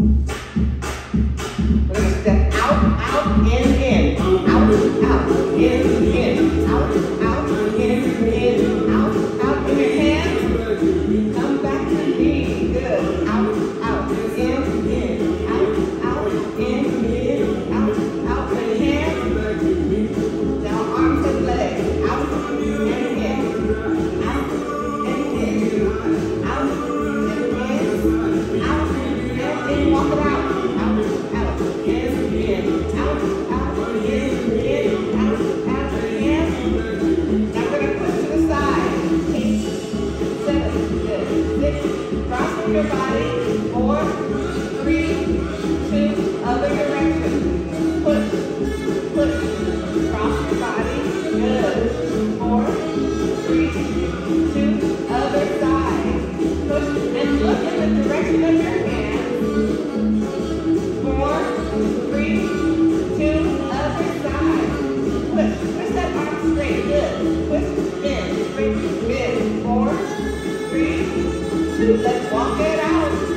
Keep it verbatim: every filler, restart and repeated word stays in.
We're going to step out, out, in, in. Out, out, in, in. Out, out, in, in. Out, out, in your hands. Come back to me. Good. Out, out, in, in. Out, out, in, in. Out, out, in your hands. Now arms and legs. Out, and in. Out, and in. Out, and in. Out, and in. Walk it out. Out, out, in, in. Out, out, in, in. Out, out, in. Now we're going to push to the side. Eight, seven, good. Six, crossing your body. Four, three, two, other direction. Push, push, cross your body. Good. Four, three, two, other side. Push and look in the direction of your hand. Four, three, two, other side. Push, push that arm straight. Good. Push, bend, straight, bend. Four, three, two. Let's walk it out.